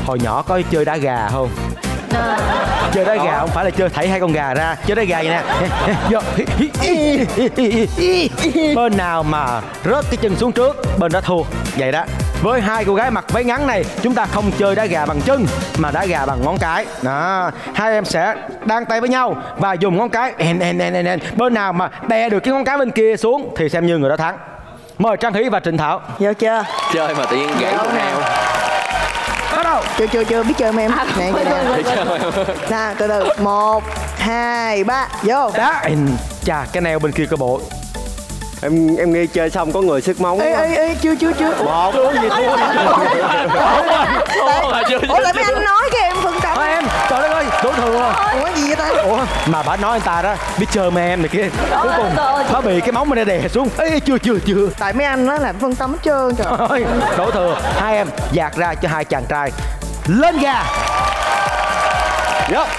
Hồi nhỏ có chơi đá gà không? Chơi đá gà không phải là chơi thảy hai con gà ra. Chơi đá gà vậy nè. Bên nào mà rớt cái chân xuống trước, bên đó thua. Vậy đó. Với hai cô gái mặc váy ngắn này, chúng ta không chơi đá gà bằng chân mà đá gà bằng ngón cái. Đó. Hai em sẽ đan tay với nhau và dùng ngón cái. Bên nào mà đè được cái ngón cái bên kia xuống thì xem như người đó thắng. Mời Trang Thủy và Trịnh Thảo. Vô chưa? Chơi mà tự nhiên gãy con nào. Bắt đầu. Chưa biết chơi không em? Nè, nè, từ từ. 1, 2, 3, vô. Đá. Chà, cái neo bên kia cơ bộ. Em nghi chơi xong có người sức móng. Ê, chưa. Một gì thua. Ủa lại mấy anh nói cái em phân tâm. Em, trời đất ơi, đối thường rồi. Ủa gì vậy ta? Ủa, mà bà nói anh ta đó, biết chơi mà em này kia. Cuối cùng, nó bị cái móng mình đè xuống. Ê, chưa. Tại mấy anh nói là phân tâm hết trơn trời. Ôi, đổ thừa, hai em dạt ra cho hai chàng trai. Lên gà. Vô.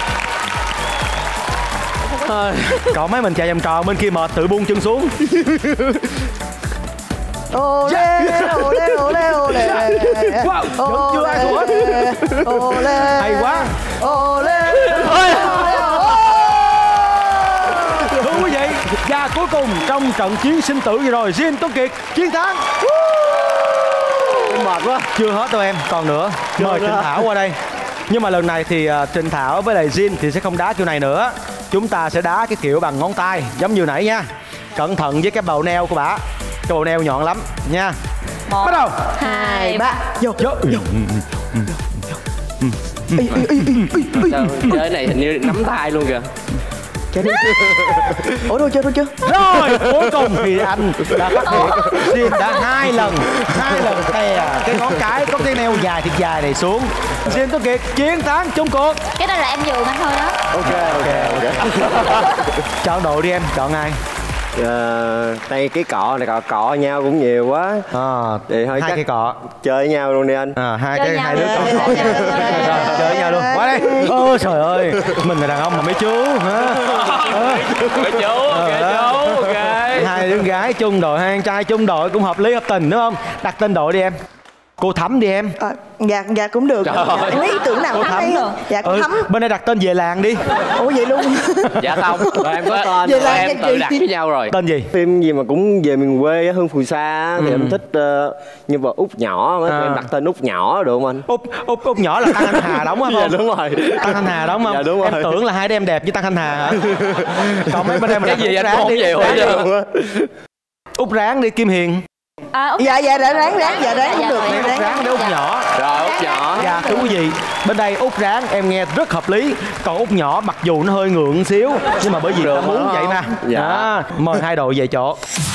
Còn mấy mình chạy vòng tròn bên kia mệt tự buông chân xuống. Olé. Wow, vẫn chưa ai thua hết. Hay quá. Thưa quý vị, và cuối cùng trong trận chiến sinh tử vừa rồi, Jin Tuấn Kiệt chiến thắng. Mệt quá. Chưa hết đâu em, còn nữa. Mời Trịnh Thảo qua đây. Nhưng mà lần này thì Trịnh Thảo với lại Jin thì sẽ không đá kiểu này nữa. Chúng ta sẽ đá cái kiểu bằng ngón tay giống như nãy nha. Cẩn thận với cái bầu neo của bả. Cái bầu neo nhọn lắm nha. 1, bắt đầu. 2, 3, vô. Chơi này hình như nắm tay luôn kìa. Ủa đâu chưa? Rồi cuối cùng thì anh đã phát hiện Jin đã hai lần đè cái ngón cái có cái neo dài thiệt dài này xuống. Jin Tuấn Kiệt chiến thắng chung cuộc. Cái đó là em nhường anh thôi đó. Ok. Chọn đội đi em, chọn ai? Tay cái cọ này cọ nhau cũng nhiều quá. Thì thôi hai cái cọ chơi với nhau luôn đi anh. Hai đứa cọ chơi với nhau luôn. Qua đây. Ôi trời ơi, mình là đàn ông mà mấy chú hả? Ok. Hai đứa gái chung đội, hai anh trai chung đội cũng hợp lý hợp tình đúng không? Đặt tên đội đi em. Cô Thắm đi em. Dạ cũng được. Em ý tưởng nào Thắm hay. Dạ cô Thắm. Bên đây đặt tên về làng đi. Ủa vậy luôn? Dạ không. Rồi em có tên Vậy rồi, em tự đặt với nhau rồi. Tên gì? Phim gì mà cũng về miền quê Hương Phù Sa thì em thích nhân vật Út Nhỏ. Em đặt tên Út Nhỏ được không anh? Út Nhỏ là Tăng Thanh Hà đóng không? Dạ đúng rồi. Tăng Thanh Hà đóng không? Dạ đúng rồi. Em tưởng là hai đứa em đẹp với Tăng Thanh Hà hả? Còn mấy bên đây mà cái gì anh cũng không chịu hết. Út Ráng đi Kim Hiền. Dạ ráng cũng được. Út Ráng để Út Nhỏ. Rồi Út Nhỏ. Dạ thưa quý vị, bên đây Út Ráng em nghe rất hợp lý. Còn Út Nhỏ mặc dù nó hơi ngượng xíu nhưng mà bởi vì nó muốn vậy mà. Dạ. Mời hai đội về chỗ.